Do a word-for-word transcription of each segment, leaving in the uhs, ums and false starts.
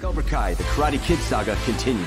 Cobra Kai, the Karate Kid saga continues.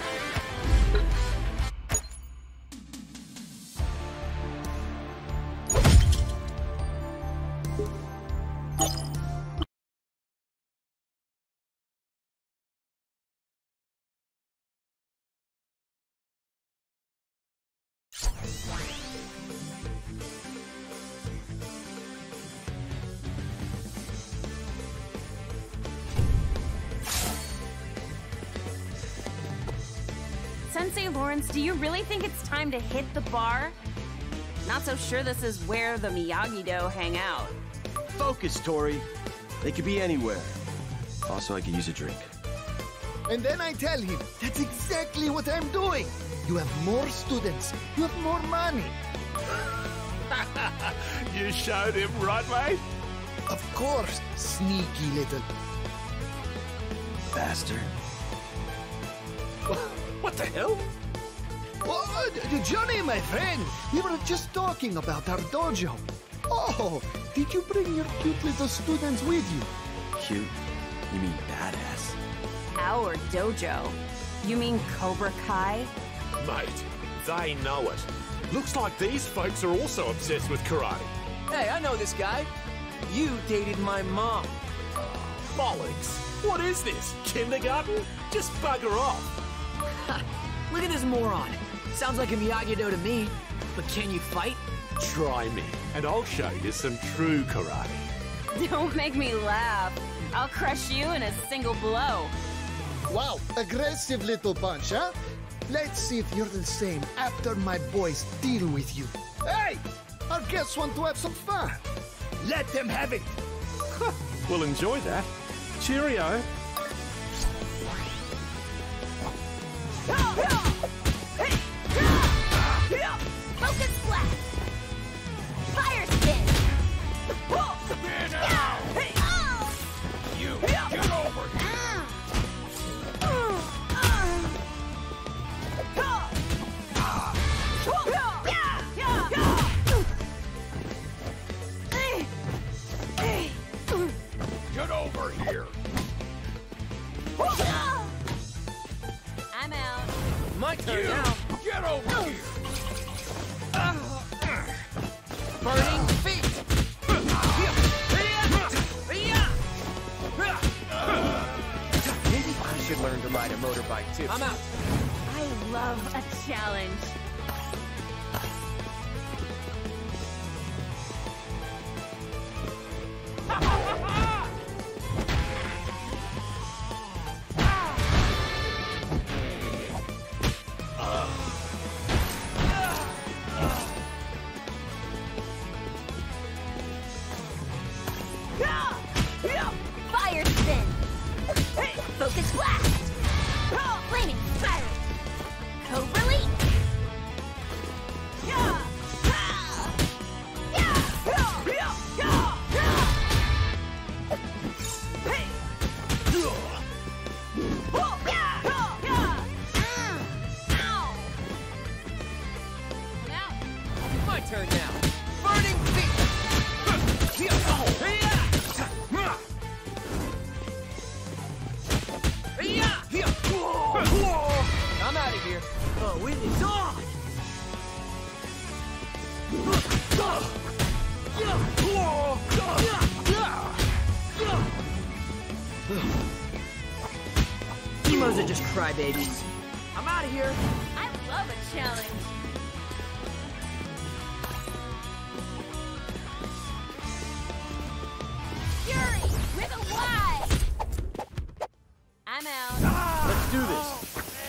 Sensei Lawrence, do you really think it's time to hit the bar? Not so sure this is where the Miyagi-Do hang out. Focus, Tori. They could be anywhere. Also, I could use a drink. And then I tell him, that's exactly what I'm doing. You have more students. You have more money. You showed him, right, mate? Of course, sneaky little Bastard. What the hell? Oh, Johnny, my friend, we were just talking about our dojo. Oh, did you bring your cute little students with you? Cute? You mean badass? Our dojo? You mean Cobra Kai? Mate, they know it. Looks like these folks are also obsessed with karate. Hey, I know this guy. You dated my mom. Bollocks. What is this? Kindergarten? Just bugger off. Look at this moron. Sounds like a Miyagi-Do to me. But can you fight? Try me, and I'll show you some true karate. Don't make me laugh. I'll crush you in a single blow. Wow, aggressive little bunch, huh? Let's see if you're the same after my boys deal with you. Hey! Our guests want to have some fun. Let them have it. We'll enjoy that. Cheerio. Focus blast! Fire spin! Spin out! You get over here! Get over here! I'm out. My turn You now. get over here! Burning feet. Maybe I should learn to ride a motorbike too. I'm out. I love a challenge. Fire spin! Focus blast! Flaming spiral! Cobra leap! My turn now. Burning feet. I'm out of here. Oh, it is on. Emos are just crybabies. I'm out of here. I love a challenge. Fury with a Y! I'm out. Let's do this.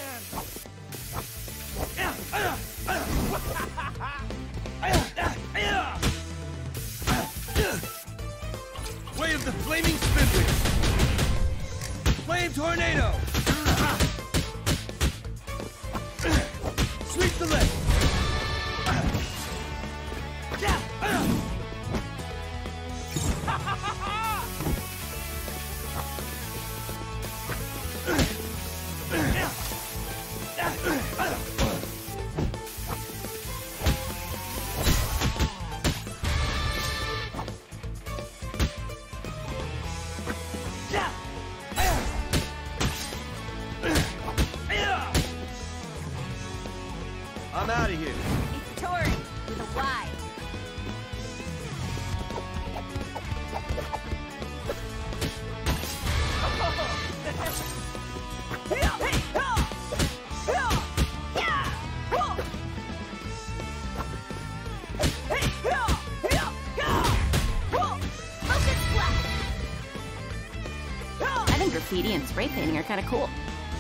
Wave the flaming spin wheel. Flame tornado. Sweep the leg. out of here. It's Tori with a Y. I think graffiti and spray painting are kind of cool.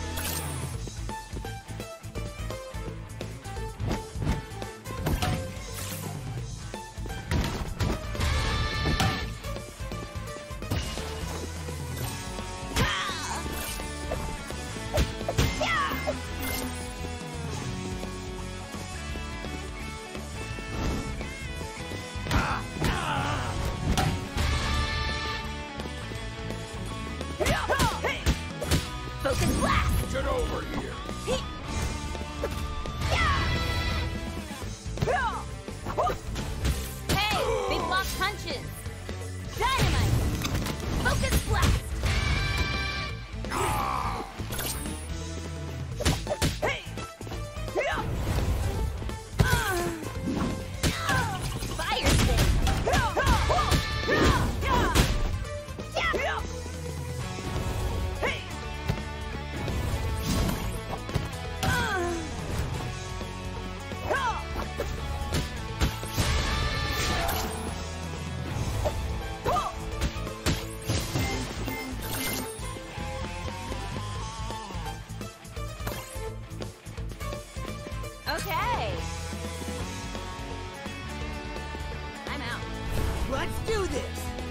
Focus blast! Get over here! Hey, they block punches! Dynamite! Focus blast! Fire spin! Okay. I'm out. Let's do this!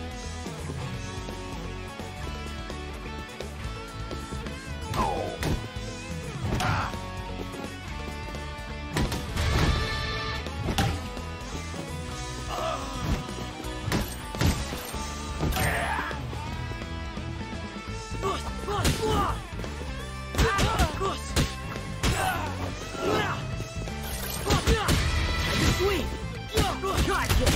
Sweet! Gotcha!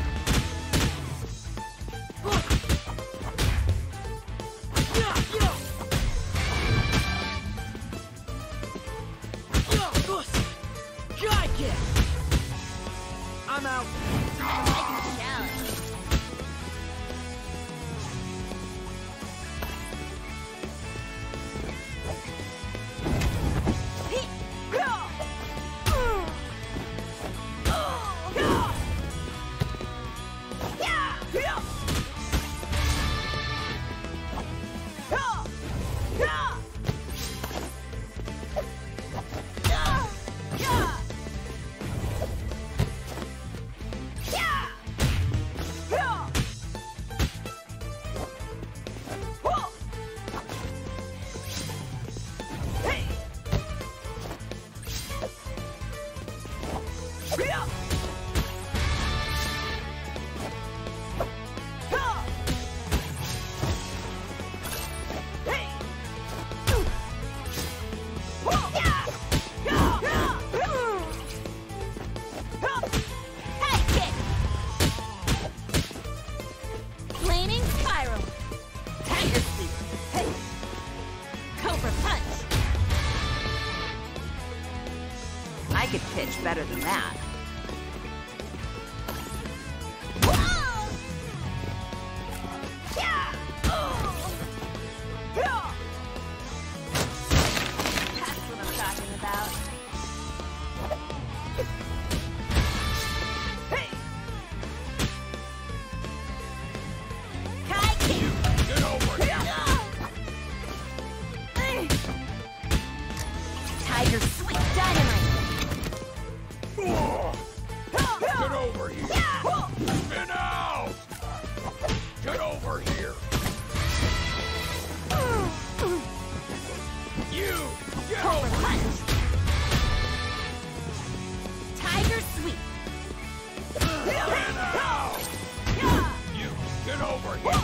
Gotcha! I'm out. I like the challenge. Flaming spiral. Tiger sweep. Hey. Cobra punch. I could pitch better than that. Whoa! Yeah! Oh! Yeah! That's what I'm talking about. Hey! Kai kick! Get over here! Tiger sweep dynamite! Get over here! Spin out! Get over here! You! Get Cobra over here! punch! Tiger sweep! Spin out! You! Get over here!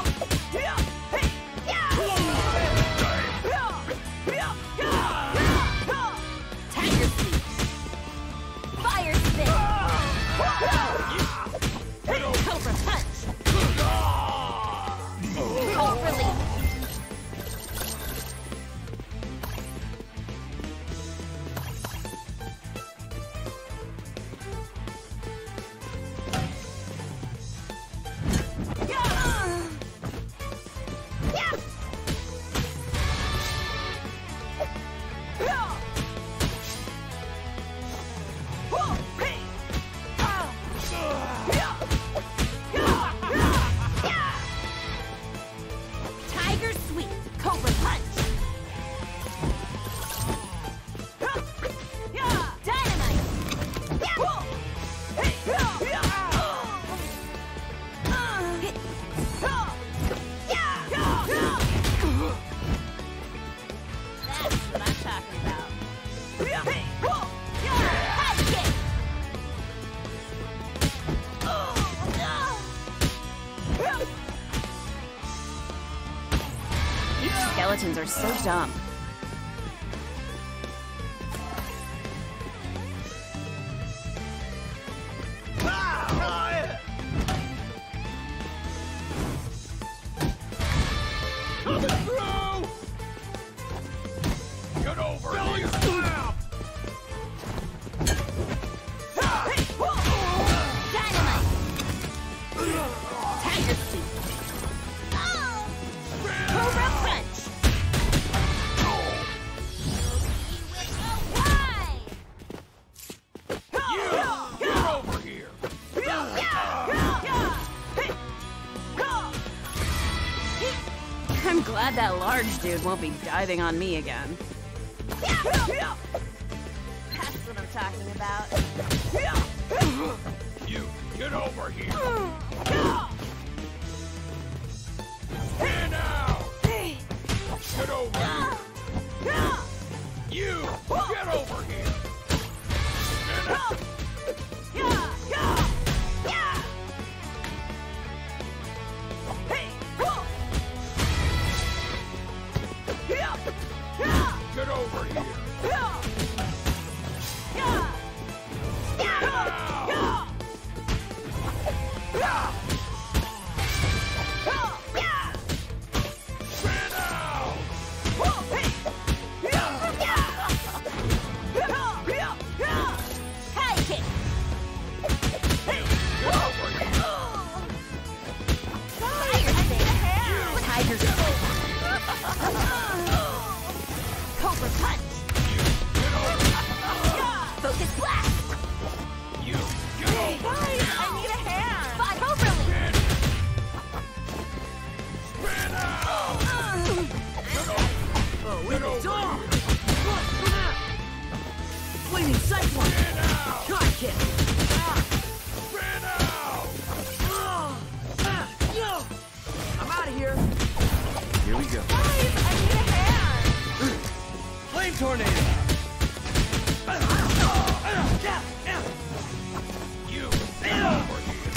Tiger sweep! Fire spin! You! so dumb. I'm glad that large dude won't be diving on me again. That's what I'm talking about. You, get over here! Here now! Get over here! You, get over here! Get out! Get over here! Cobra punch! Focus blast! You, get over here! I need a hand! Five Cobra leap! Spin out! Oh, we dog! Flaming cyclone! God kick! Spin out! I'm out of here! Here we go. Guys, I need a hand! Flame tornado! You, get over here!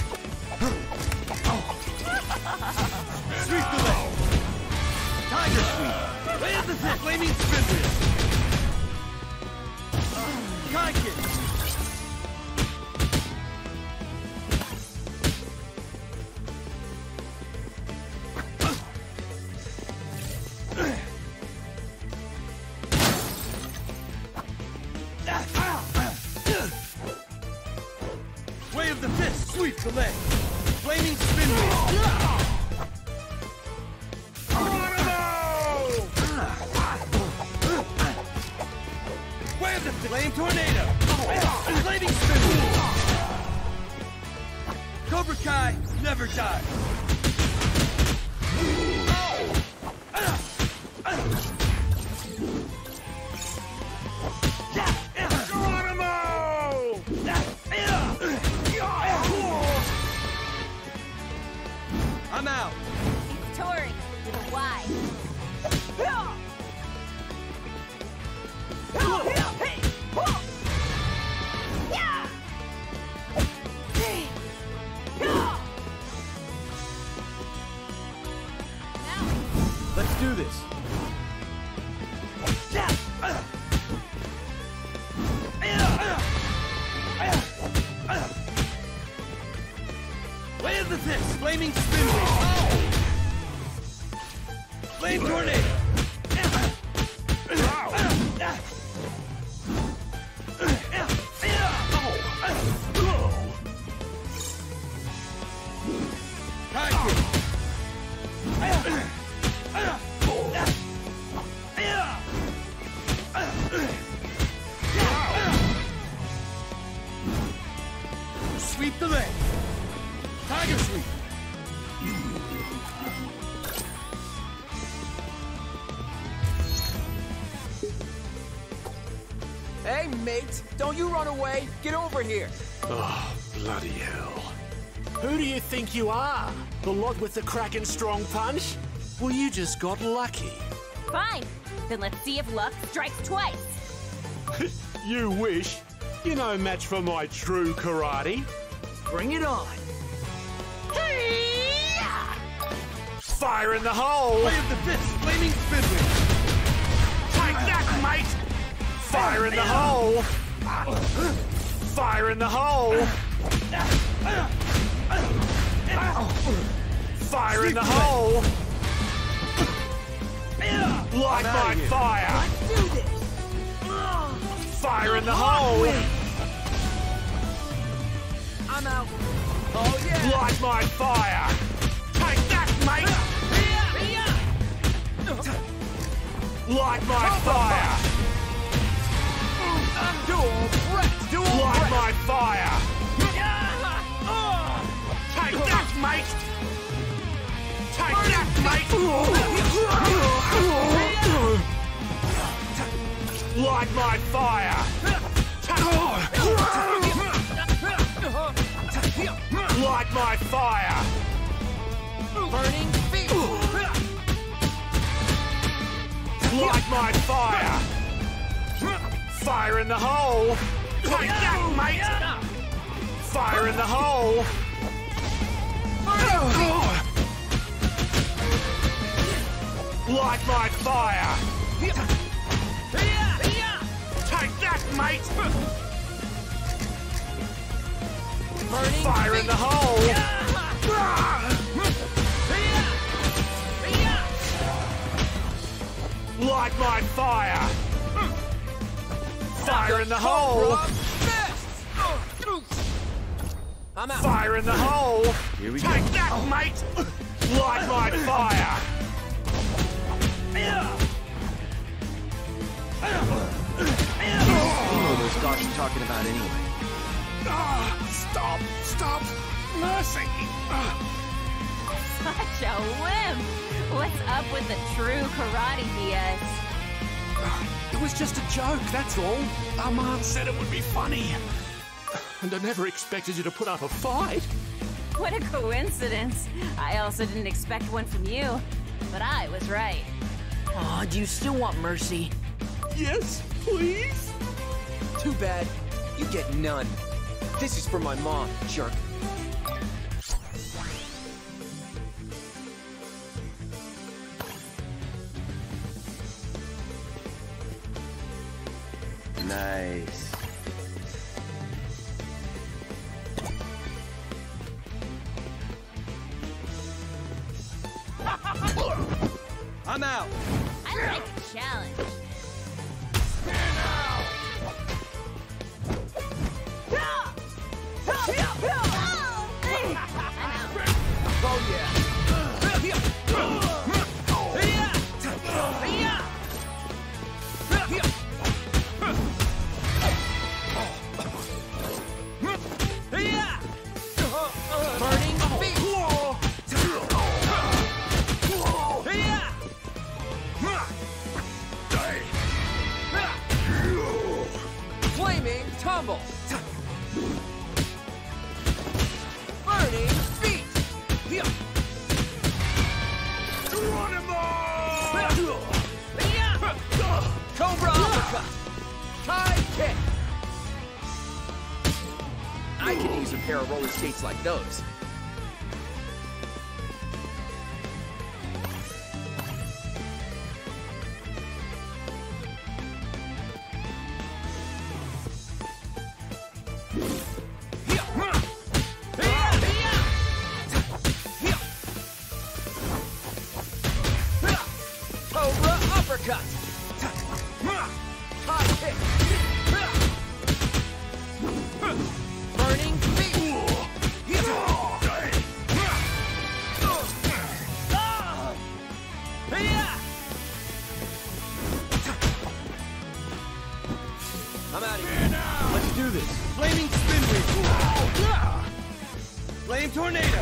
Sweep the leg! Tiger sweep! Land the fist! Flaming spin wheel! Kai kick! Way of the fist! Sweep the leg! Flaming spin wheel! Way of the flame tornado! Flaming spin wheel! Cobra Kai never dies! I'm out! It's Tori, with a Y. Let's do this! Way of the fist! Flaming spin wheel! Flame tornado! Kai kick! Sweep the leg! Tiger sweep! Hey, mate, don't you run away. Get over here. Oh, bloody hell. Who do you think you are? The lot with the cracking strong punch? Well, you just got lucky. Fine. Then let's see if luck strikes twice. You wish. You're no match for my true karate. Bring it on! Fire in the hole! Way of the fist! Flaming spin wheel! Fire in the hole! Fire in the hole! Fire in the hole! Light my fire! Do this. Fire in the hole! I'm out. Oh yeah. Light my fire! Take that, mate! Light my fire! Dual threat. Dual Light threat. my fire! Take that, mate! Take that, mate! Light my fire! Light my fire! Burning feet. Light my fire! Fire in the hole! Take that, mate! Fire in the hole! Light my fire! Take that, mate! Burning Fire in the hole! Light my fire! Fire in the hole! I'm out. Fire in the hole! Here we Take go. that, mate! Light my fire! You know those gods you're talking about anyway. Stop! Stop! Mercy! Such a wimp! What's up with the true karate B S? It was just a joke, that's all. Our mom said it would be funny. And I never expected you to put up a fight. What a coincidence. I also didn't expect one from you, but I was right. Aw, do you still want mercy? Yes, please? Too bad. You get none. This is for my mom, jerk. Nice. I'm out. I like a challenge. Oh yeah. Burning feet. Flaming tumble. Burning feet. Cobra uppercut. High kick. I could use a pair of roller skates like those. Cobra uppercut. High kick. Burning feet. I'm out of here. Let's do this. Flaming spin wheel. Flame tornado.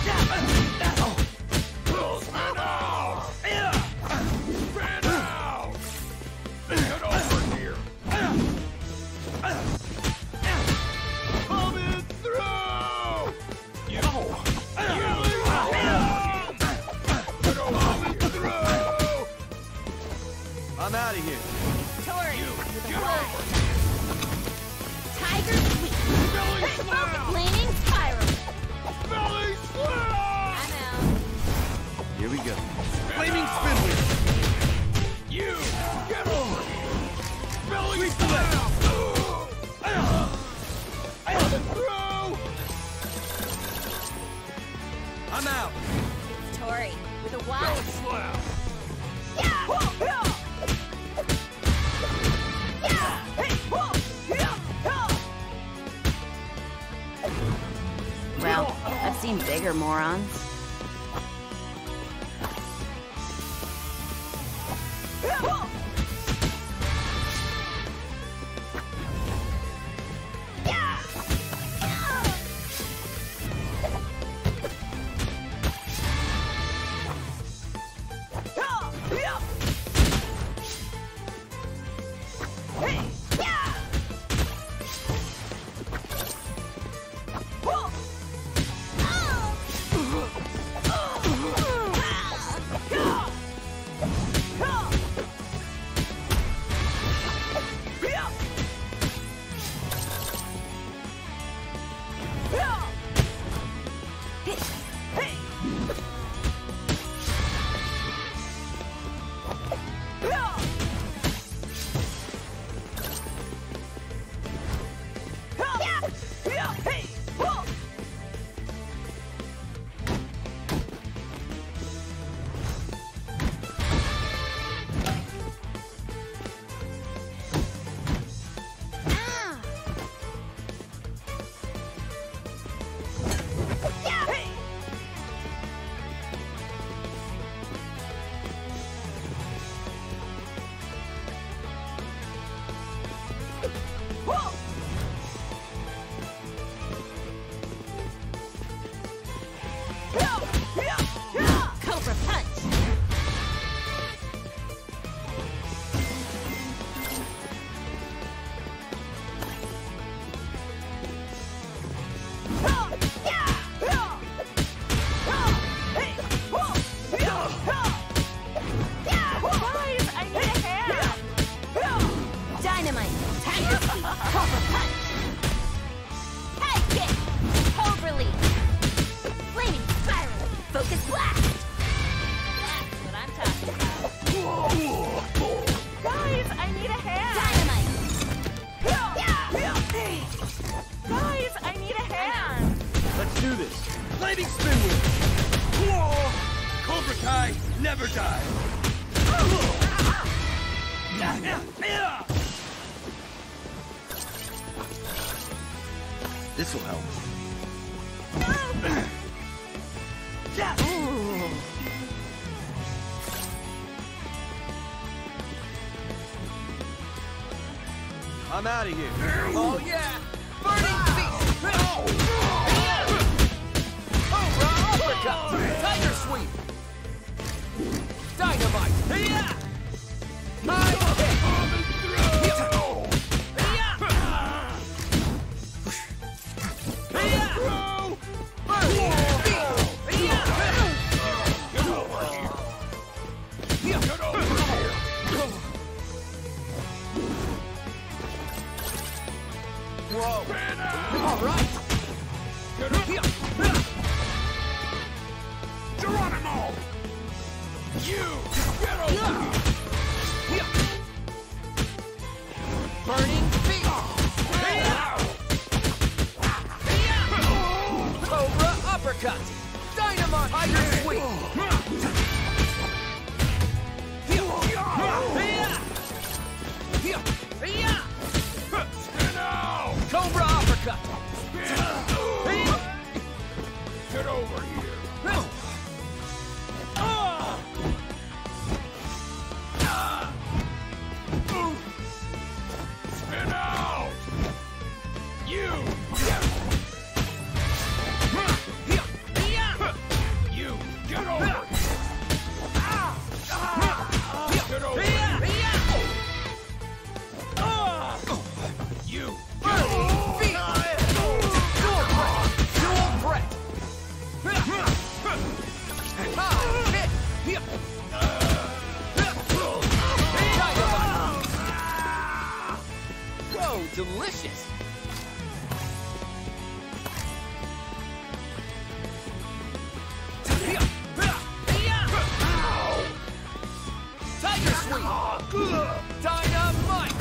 I'm out of here. Tori with a fly. Tiger sweep. Flaming spiral. I'm out. Here we go. Flaming spin wheel. You get over here. Sweep the leg. Tiger, morons. This'll help. I'm out of here. Oh, yeah! Burning feet! Oh! Oh, uppercut! Tiger sweep! Dynamite! Yeah! High kick! Dynamite! Tiger sweep! Spin out! Cobra uppercut! Get over here! Spin out! You! Get over here! Get over here! You! Feet! Dual threat! Dual threat! High hit! Whoa, delicious! Tiger sweep! Dynamite!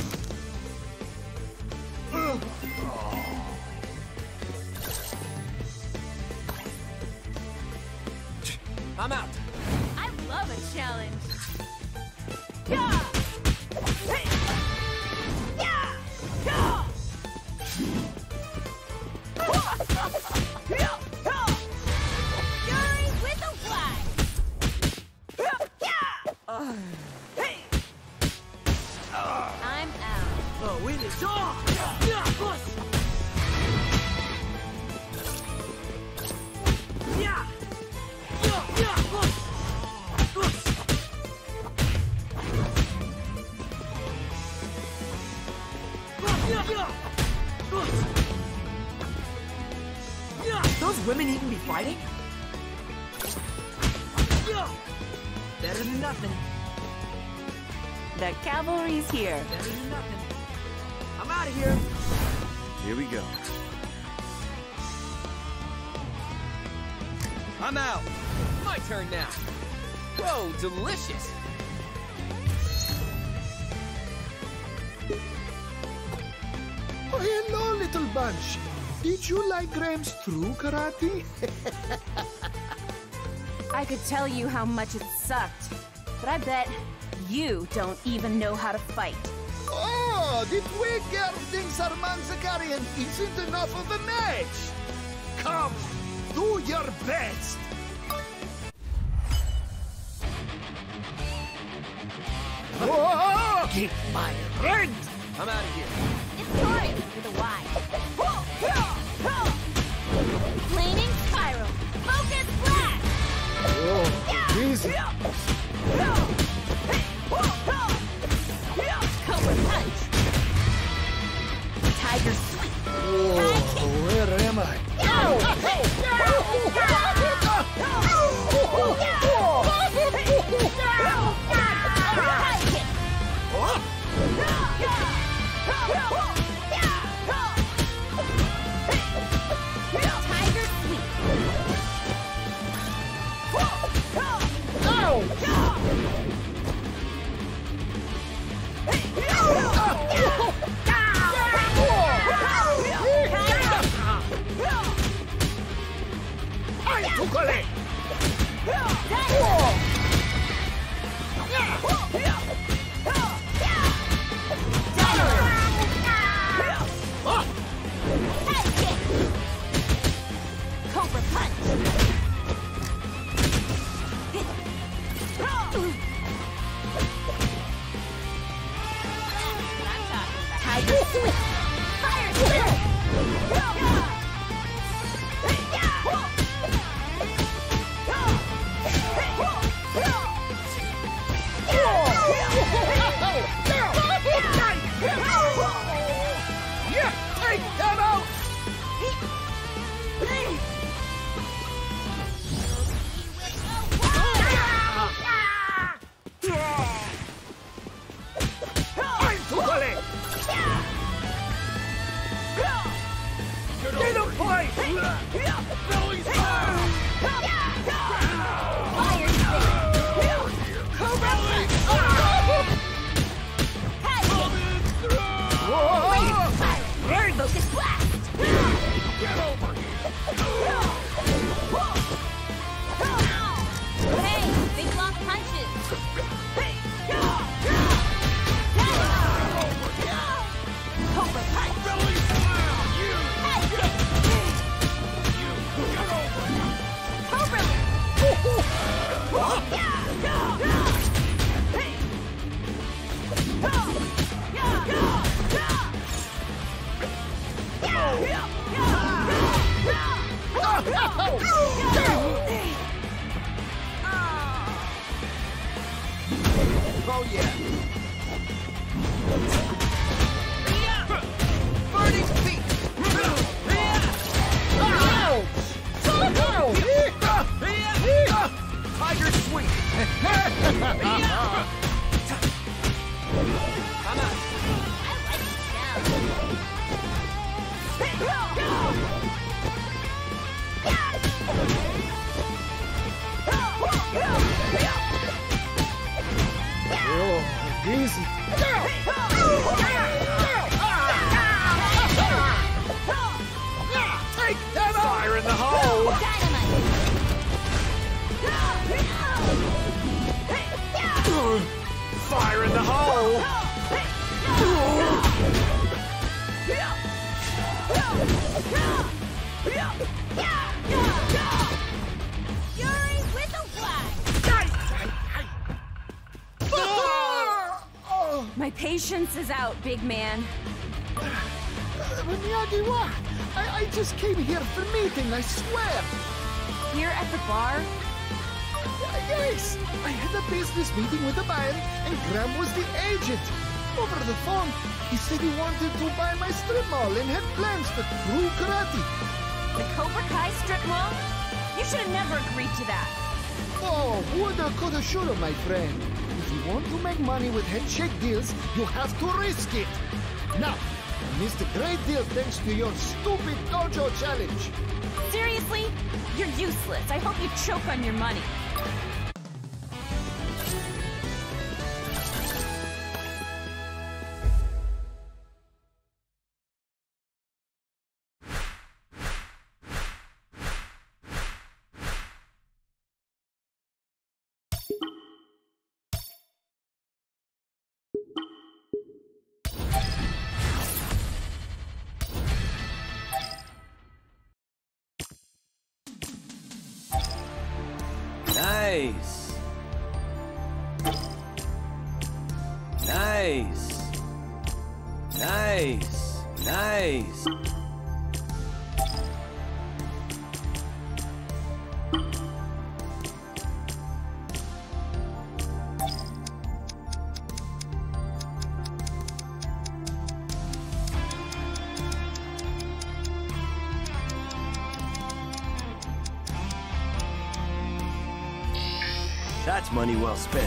I'm out. I love a challenge. Yeah! Hey! Yeah! Yeah! wind is off! Those women even be fighting? Better than nothing. The cavalry's here. Better than nothing. I'm out of here. Here we go. I'm out. My turn now. Whoa, delicious. Oh, hello, little bunch. Did you like Graham's true karate? I could tell you how much it sucked, but I bet you don't even know how to fight. Oh, the Twigger thinks Armand Zakarian isn't enough of a match. Come, do your best. Whoa! Get my friend! I'm out of here. It's Tori with a Y. Planing spiral. Focus blast. Oh, easy. Cobra punch. Tiger sweep. Oh, where am I? Tiger sweep. Cobra punch. Tiger sweep. Fire spirit. Yeah, take them out! Get him, play! Fire spirit. Cobra punch. Fire. Focus blast. Hey, big block punches. Cobra punch. Cobra. Oh yeah. Burning feet. Tiger sweep. I'm out. Oh, easy. Take them out! Fire in the hole! Fire in the hole! Fury with a Y. My patience is out, big man. Uh, Miyagi, what? I, I just came here for meeting, I swear. Here at the bar? Uh, yes, I had a business meeting with the buyer, and Graham was the agent. Over the phone, he said he wanted to buy my strip mall and had plans for true karate. The Cobra Kai strip mall? You should have never agreed to that. Oh, woulda, coulda, shoulda, my friend. If you want to make money with handshake deals, you have to risk it. Now, I missed a great deal thanks to your stupid dojo challenge. Seriously? You're useless. I hope you choke on your money. Nice. Nice. Nice. Nice. That's money well spent.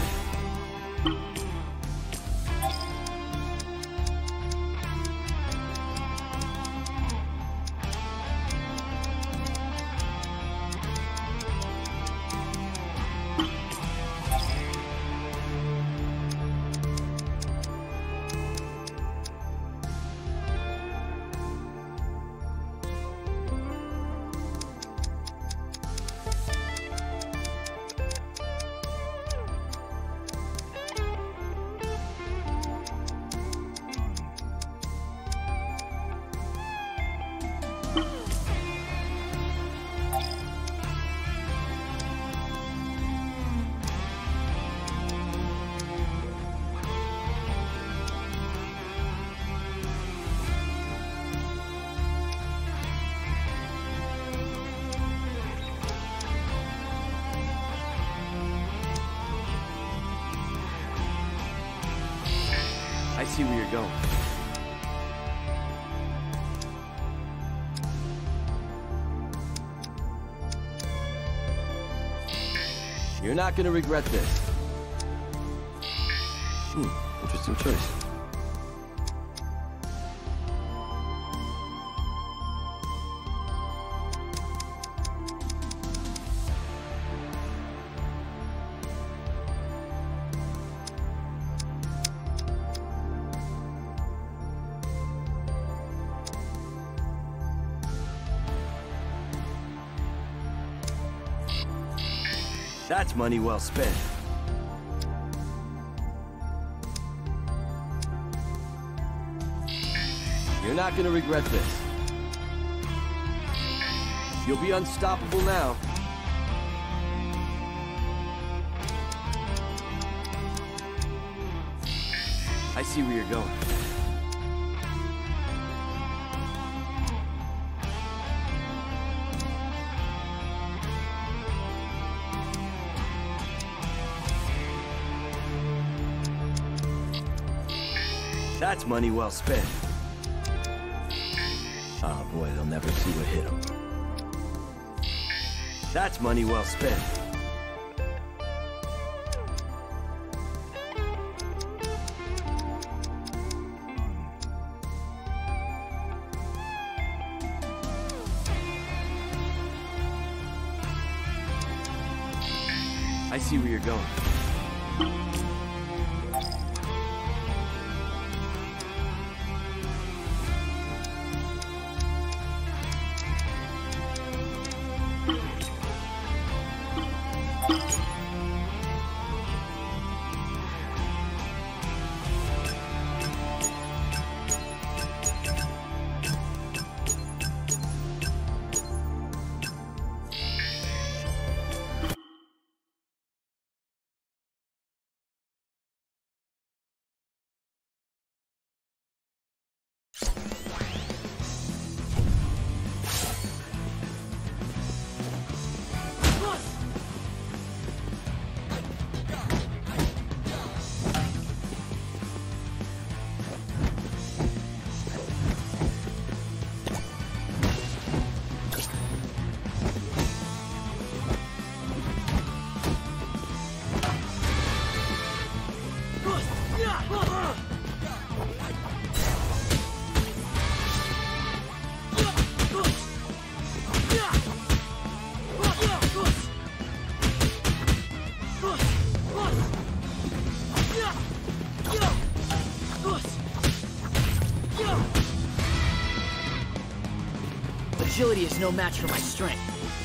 I see where you're going. You're not gonna regret this. Hmm, interesting choice. That's money well spent. You're not gonna regret this. You'll be unstoppable now. I see where you're going. That's money well spent. Oh boy, they'll never see what hit them. That's money well spent. I see where you're going. agility is no match for my strength.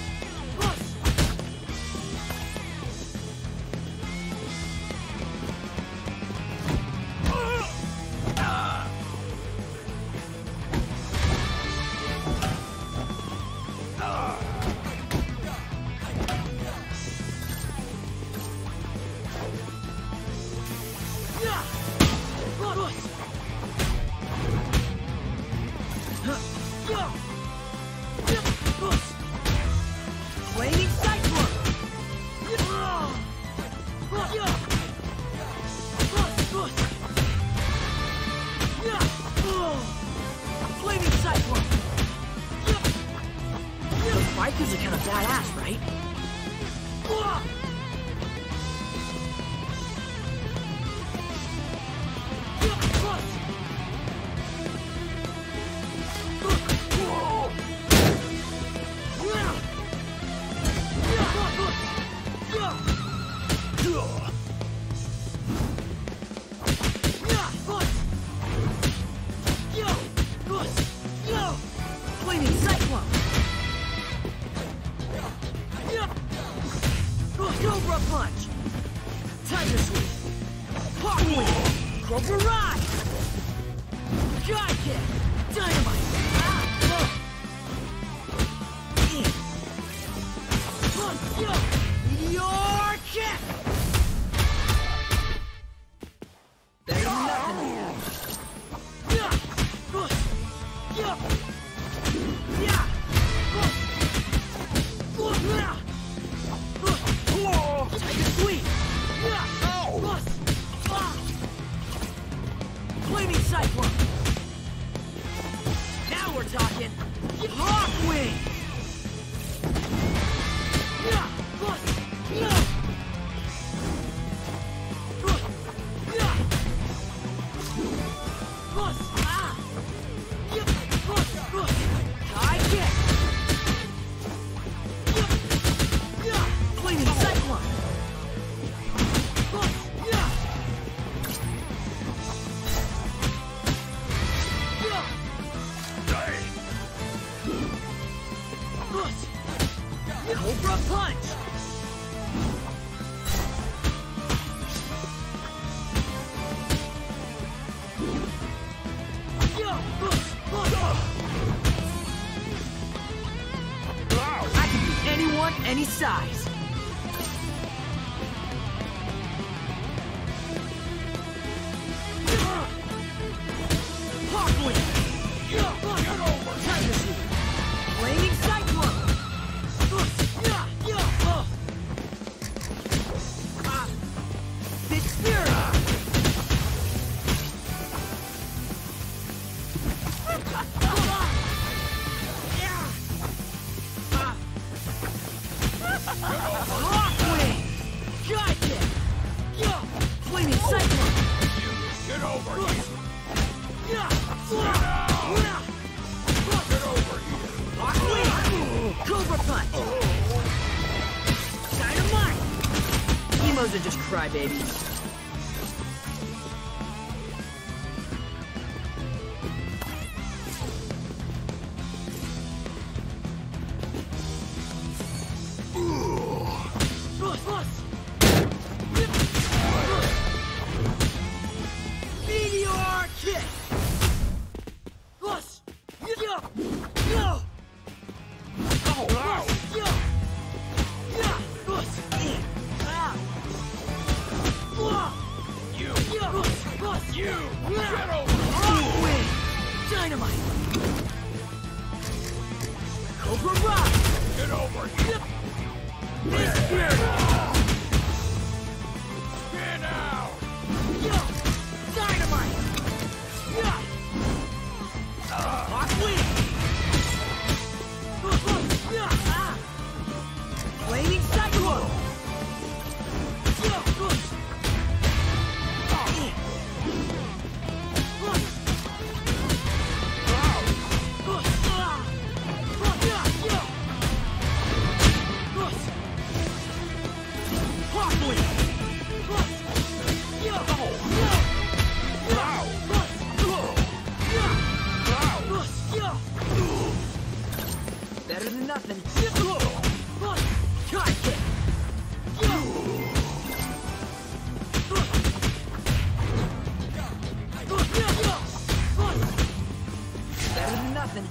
Flaming Cyclone! Flaming Cyclone! Those bikers are kind of badass, right? Flaming Cyclone! Cobra Punch! Tiger Sweep! Hawkwind! Cobra Ride! Sky Kick! Dynamite! Ah, oh. Meteor Kick! There's nothing here. Tiger Sweep! Flaming Cyclone! Now we're talking! Hawkwind! High kick! Flaming Cyclone! Cobra Punch! I can beat anyone, any size. Hawkwind! Tiger Sweep! Flaming Cyclone! Big Fury! Hawkwind! Sky Kick! Flaming Cyclone! Get over here! Hawkwind! Cobra Punch! Dynamite! Emos are just crybabies. Meteor Kick! You! Get over! Hawkwind! Dynamite! Cobra Ride! Get over here! Big Fury! Spin out! Dynamite! Hawkwind! Flaming Cyclone! nothing.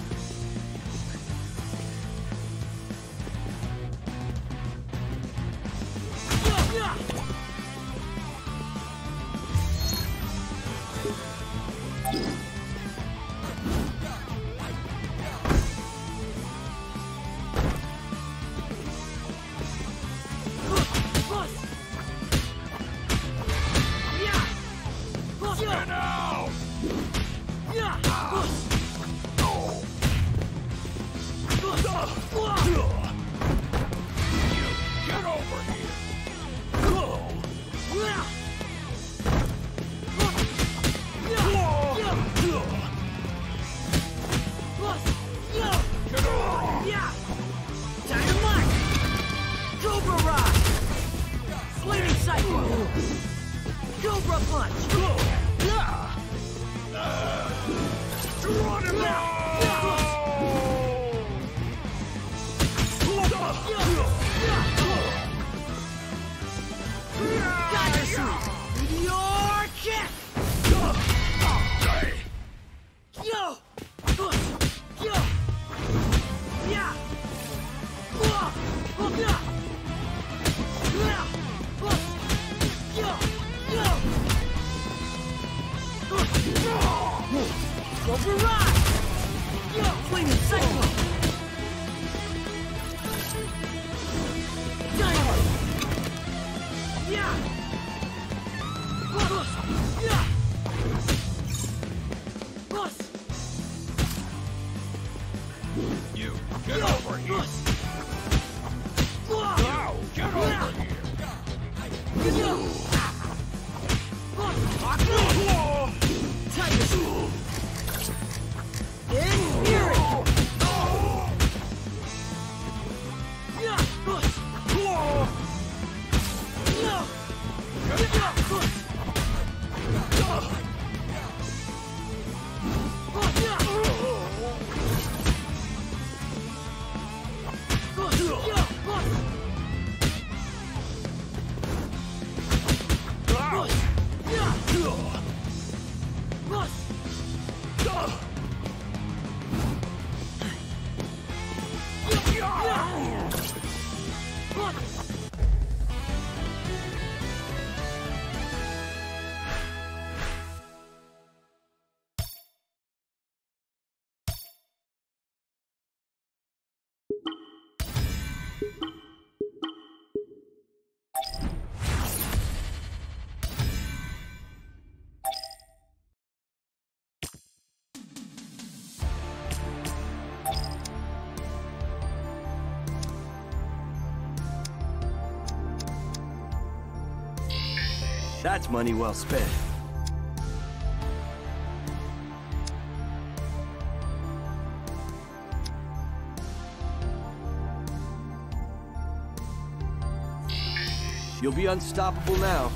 That's money well spent. You'll be unstoppable now.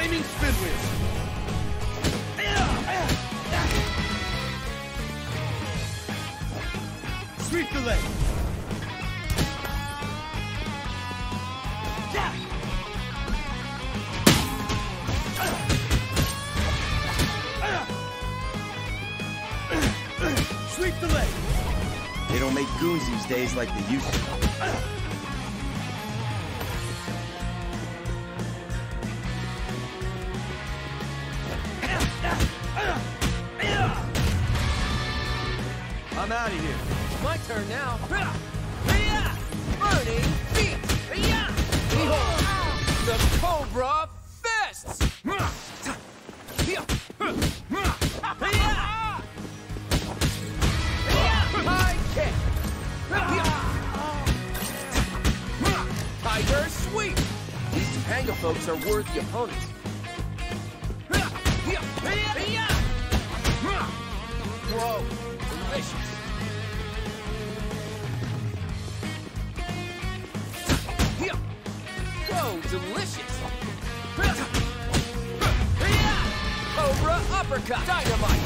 Flaming spin wheel. Sweep the leg. Sweep the leg. They don't make goons these days like they used to. I'm out of here. My turn now. Burning feet. Behold, the Cobra Fists. High kick. Tiger sweep. These Topanga folks are worthy opponents. Whoa, delicious. Whoa, delicious. Cobra uppercut. Dynamite.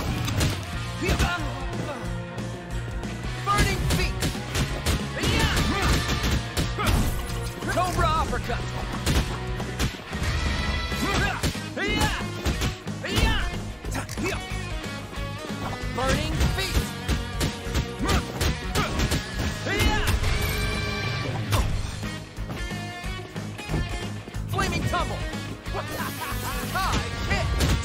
Burning feet. Cobra uppercut. Burning feet. Flaming tumble. High kick.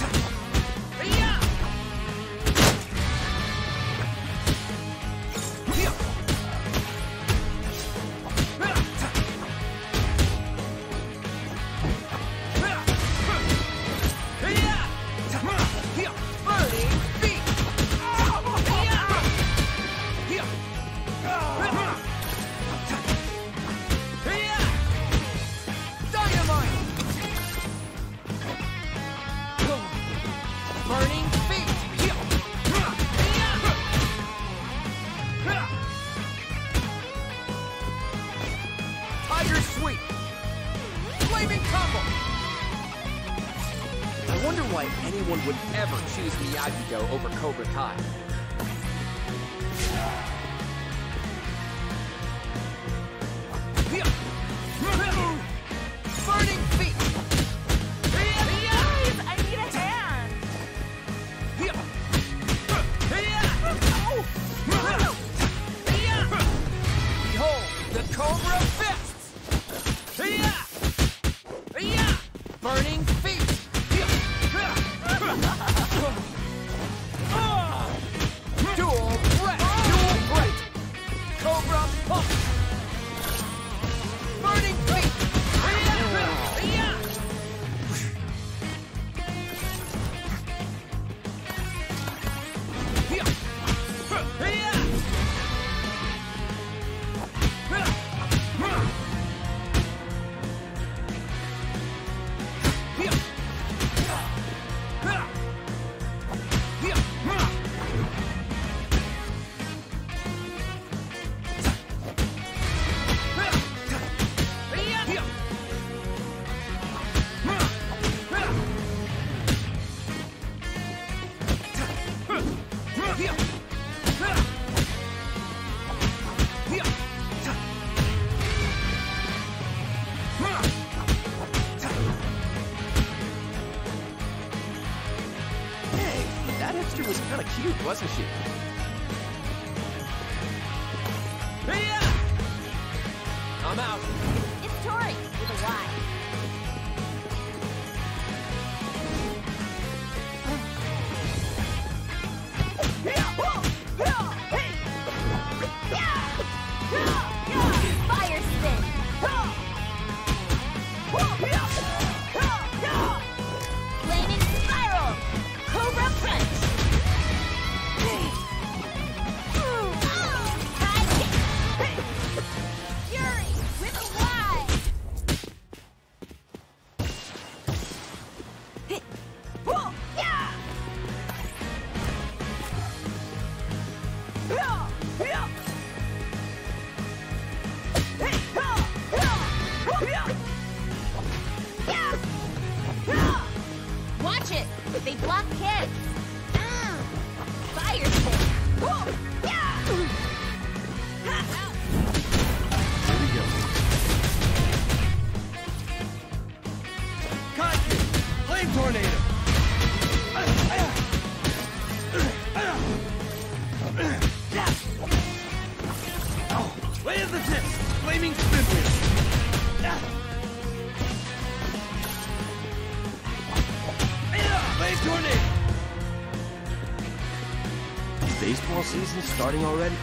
Burning feet. Dynamite. Burning feet. Tiger sweep. Flaming combo. I wonder why anyone would ever choose Miyagi-Do over Cobra Kai. Burning feet. Guys, I need a hand. Behold, the Cobra Fists. Burning feet. Dual threat. Dual break. Cobra punch. Burning feet. Was kind of cute, wasn't she? I'm out. It's Tori with a Y. Fire spin. Flaming spiral. Cobra punch. Fury with a Y. flaming spin wheel. Flame tornado. Baseball season starting already?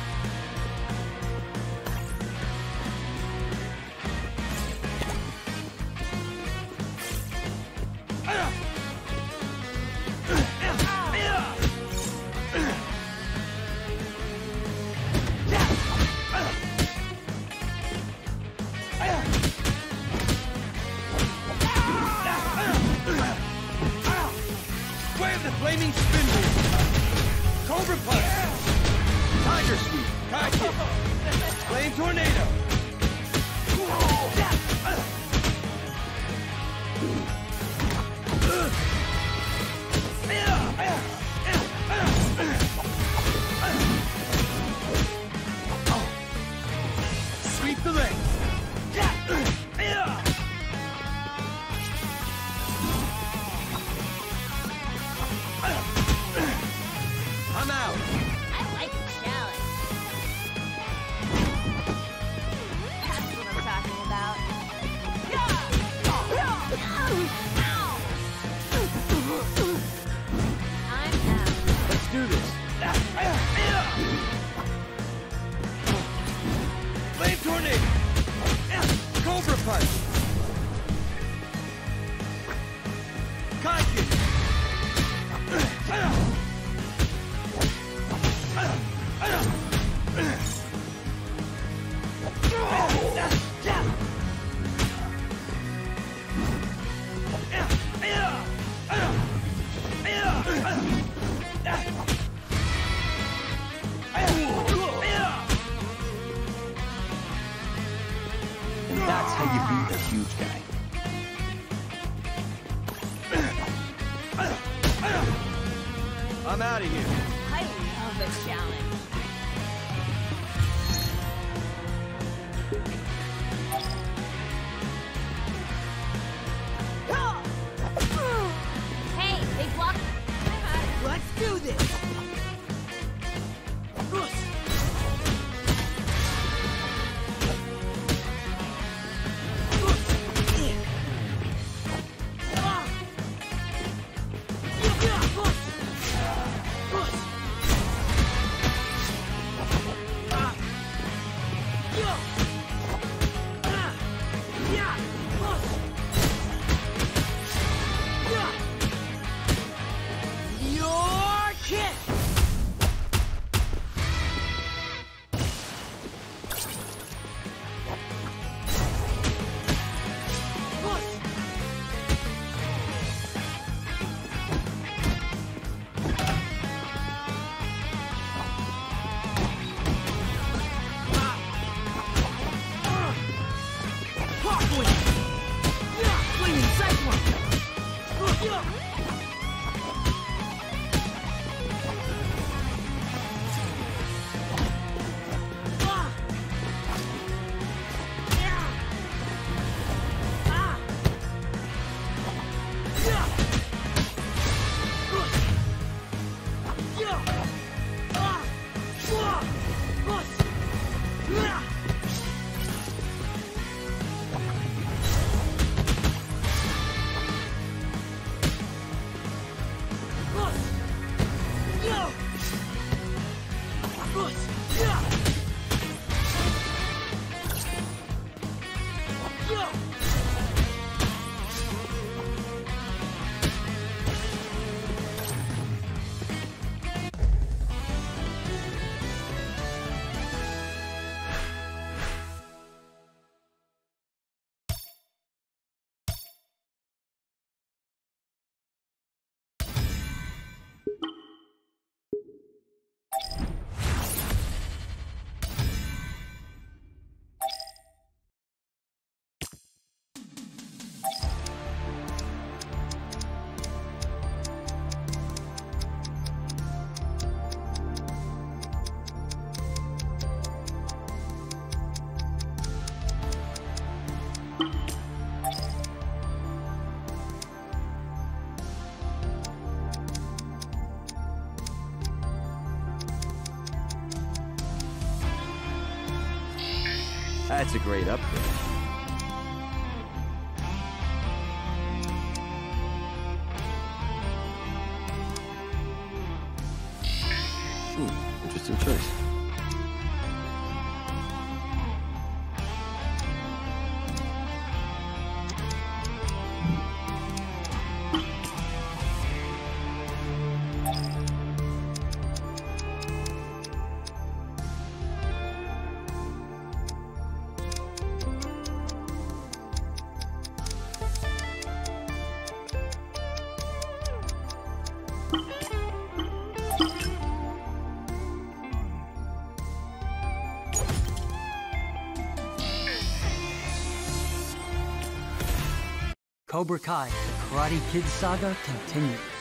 Wave the flaming spin wheel. Cobra punch. Tiger sweep. Kai kick. Flame tornado. Sweep the leg. I'm out. I like the challenge. That's what I'm talking about. I'm out. Let's do this. Flame tornado. Cobra punch. Kai kick. And that's how you beat a huge guy. I'm out of here. I love a challenge. Hey, they blocked. Let's do this! Your kick! That's a great upgrade. Hmm, interesting choice. Cobra Kai, the Karate Kid saga continues.